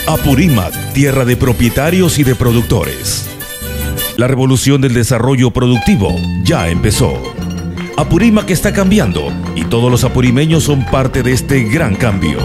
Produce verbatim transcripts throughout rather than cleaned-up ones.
Apurímac, tierra de propietarios y de productores. La revolución del desarrollo productivo ya empezó. Apurímac está cambiando y todos los apurimeños son parte de este gran cambio.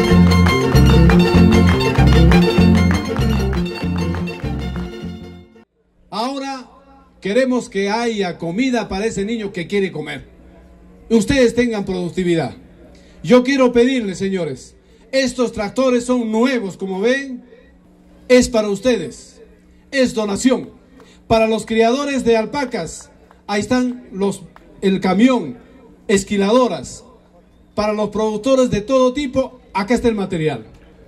Ahora queremos que haya comida para ese niño que quiere comer. Ustedes tengan productividad. Yo quiero pedirles, señores, estos tractores son nuevos, como ven, es para ustedes, es donación. Para los criadores de alpacas, ahí están los, el camión, esquiladoras. Para los productores de todo tipo, acá está el material.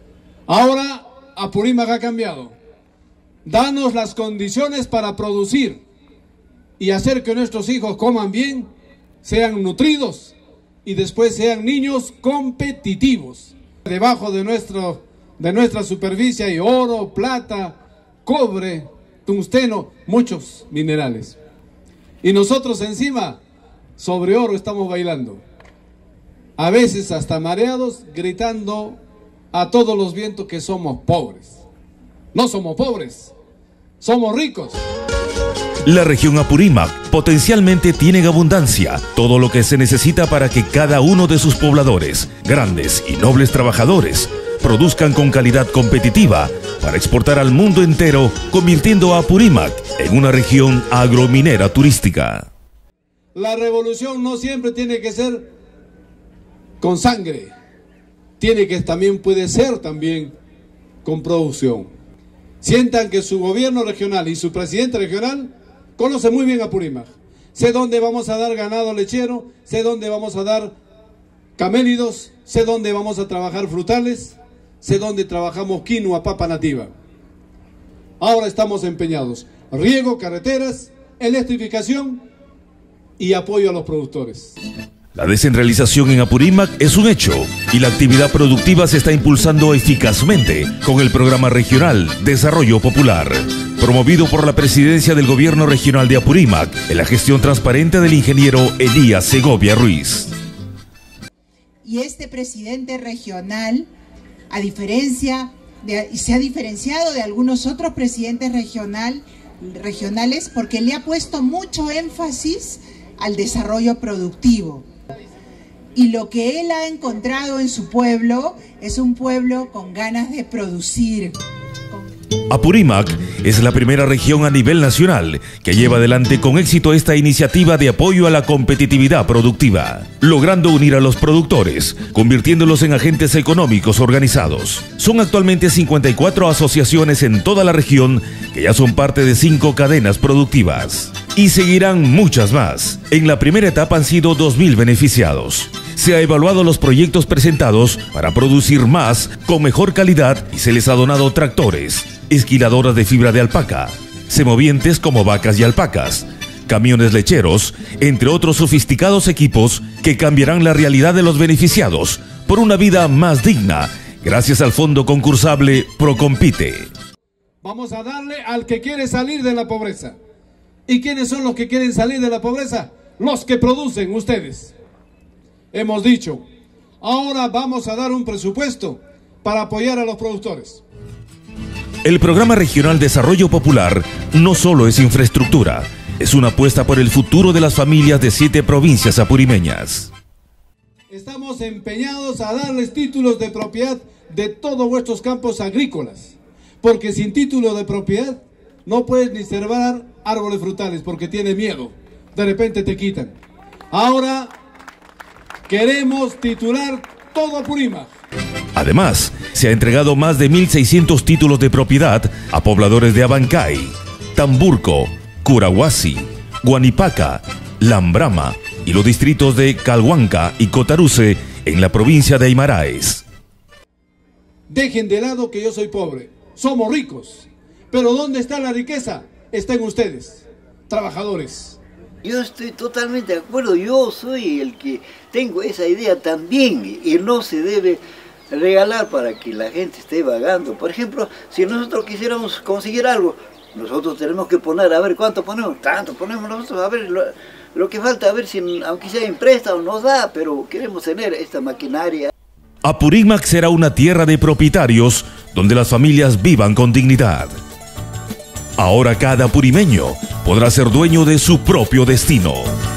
Ahora Apurímac ha cambiado. Danos las condiciones para producir y hacer que nuestros hijos coman bien, sean nutridos y después sean niños competitivos. Debajo de, nuestro, de nuestra superficie hay oro, plata, cobre, tungsteno, muchos minerales. Y nosotros encima, sobre oro estamos bailando. A veces hasta mareados, gritando a todos los vientos que somos pobres. No somos pobres, somos ricos. La región Apurímac potencialmente tiene abundancia, todo lo que se necesita para que cada uno de sus pobladores, grandes y nobles trabajadores, produzcan con calidad competitiva para exportar al mundo entero, convirtiendo a Apurímac en una región agrominera turística. La revolución no siempre tiene que ser con sangre, tiene que también puede ser también con producción. Sientan que su gobierno regional y su presidente regional conoce muy bien Apurímac. Sé dónde vamos a dar ganado lechero, sé dónde vamos a dar camélidos, sé dónde vamos a trabajar frutales, sé dónde trabajamos quinoa, papa nativa. Ahora estamos empeñados. Riego, carreteras, electrificación y apoyo a los productores. La descentralización en Apurímac es un hecho y la actividad productiva se está impulsando eficazmente con el programa regional Desarrollo Popular, promovido por la presidencia del gobierno regional de Apurímac en la gestión transparente del ingeniero Elías Segovia Ruiz. Y este presidente regional, a diferencia de, se ha diferenciado de algunos otros presidentes regional, regionales porque le ha puesto mucho énfasis al desarrollo productivo. Y lo que él ha encontrado en su pueblo es un pueblo con ganas de producir. Apurímac es la primera región a nivel nacional que lleva adelante con éxito esta iniciativa de apoyo a la competitividad productiva, logrando unir a los productores, convirtiéndolos en agentes económicos organizados. Son actualmente cincuenta y cuatro asociaciones en toda la región que ya son parte de cinco cadenas productivas. Y seguirán muchas más. En la primera etapa han sido dos mil beneficiados. Se ha evaluado los proyectos presentados para producir más con mejor calidad y se les ha donado tractores, esquiladoras de fibra de alpaca, semovientes como vacas y alpacas, camiones lecheros, entre otros sofisticados equipos que cambiarán la realidad de los beneficiados por una vida más digna gracias al fondo concursable Procompite. Vamos a darle al que quiere salir de la pobreza. ¿Y quiénes son los que quieren salir de la pobreza? Los que producen, ustedes. Hemos dicho, ahora vamos a dar un presupuesto para apoyar a los productores. El Programa Regional Desarrollo Popular no solo es infraestructura, es una apuesta por el futuro de las familias de siete provincias apurimeñas. Estamos empeñados a darles títulos de propiedad de todos vuestros campos agrícolas, porque sin título de propiedad no puedes ni sembrar árboles frutales porque tiene miedo, de repente te quitan. Ahora queremos titular todo Apurímac. Además, se ha entregado más de mil seiscientos títulos de propiedad a pobladores de Abancay, Tamburco, Curahuasi, Guanipaca, Lambrama y los distritos de Calhuanca y Cotaruce en la provincia de Aymaraes. Dejen de lado que yo soy pobre, somos ricos, pero ¿dónde está la riqueza? Está en ustedes, trabajadores. Yo estoy totalmente de acuerdo, yo soy el que tengo esa idea también y no se debe regalar para que la gente esté vagando. Por ejemplo, si nosotros quisiéramos conseguir algo, nosotros tenemos que poner, a ver cuánto ponemos, tanto ponemos nosotros, a ver lo, lo que falta, a ver si aunque sea en préstamo nos da, pero queremos tener esta maquinaria. Apurímac será una tierra de propietarios donde las familias vivan con dignidad. Ahora cada apurimeño podrá ser dueño de su propio destino.